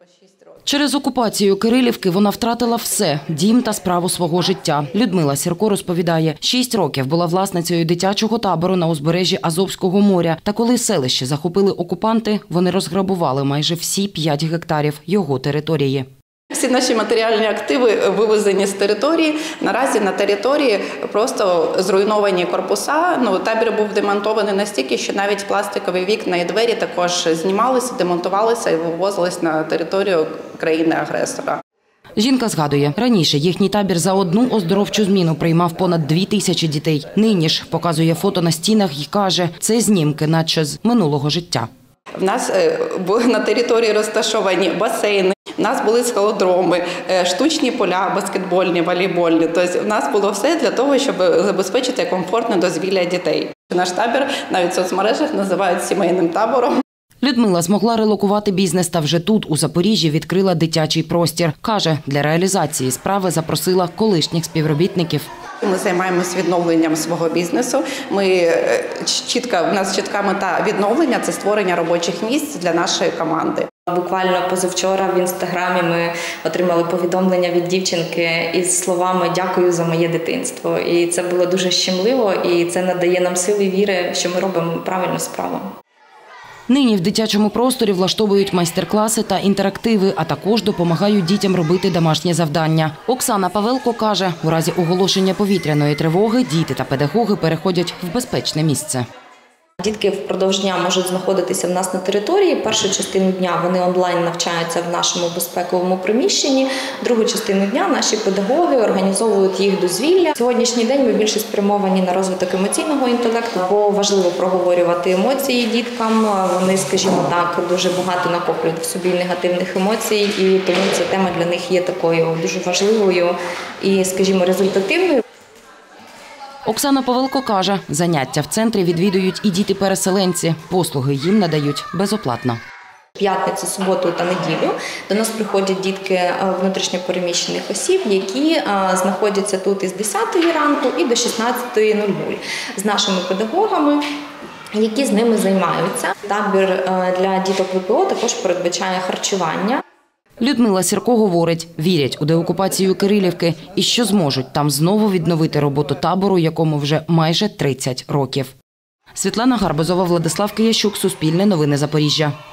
Через окупацію Кирилівки вона втратила все – дім та справу свого життя. Людмила Сірко розповідає, 6 років була власницею дитячого табору на узбережжі Азовського моря. Та коли селище захопили окупанти, вони розграбували майже всі 5 гектарів його території. Всі наші матеріальні активи вивезені з території. Наразі на території просто зруйновані корпуса. Табір був демонтований настільки, що навіть пластикові вікна і двері також знімалися, демонтувалися і вивозились на територію країни-агресора. Жінка згадує, раніше їхній табір за одну оздоровчу зміну приймав понад 2000 дітей. Нині ж показує фото на стінах і каже, це знімки, наче з минулого життя. В нас на території розташовані басейни, у нас були скалодроми, штучні поля, баскетбольні, волейбольні. Тобто в нас було все для того, щоб забезпечити комфортне дозвілля дітей. Наш табір навіть в соцмережах називають сімейним табором. Людмила змогла релокувати бізнес та вже тут, у Запоріжжі, відкрила дитячий простір. Каже, для реалізації справи запросила колишніх співробітників. Ми займаємось відновленням свого бізнесу. У нас чітка мета відновлення – це створення робочих місць для нашої команди. Буквально позавчора в Інстаграмі ми отримали повідомлення від дівчинки із словами «Дякую за моє дитинство». І це було дуже щемливо, і це надає нам сили і віри, що ми робимо правильну справу. Нині в дитячому просторі влаштовують майстер-класи та інтерактиви, а також допомагають дітям робити домашні завдання. Оксана Павелко каже, у разі оголошення повітряної тривоги діти та педагоги переходять в безпечне місце. Дітки впродовж дня можуть знаходитися в нас на території. Першу частину дня вони онлайн навчаються в нашому безпековому приміщенні. Другу частину дня наші педагоги організовують їх дозвілля. Сьогоднішній день ми більше спрямовані на розвиток емоційного інтелекту, бо важливо проговорювати емоції діткам. Вони, скажімо так, дуже багато накоплюють в собі негативних емоцій, і тому ця тема для них є такою дуже важливою і, скажімо, результативною. Оксана Павелко каже, заняття в центрі відвідують і діти-переселенці. Послуги їм надають безоплатно. П'ятницю, суботу та неділю до нас приходять дітки внутрішньопереміщених осіб, які знаходяться тут із 10 ранку і до 16:00 з нашими педагогами, які з ними займаються. Табір для діток ВПО також передбачає харчування. Людмила Сірко говорить, вірять у деокупацію Кирилівки і що зможуть там знову відновити роботу табору, якому вже майже 30 років. Світлана Гарбузова, Владислав Киящук, Суспільне новини Запоріжжя.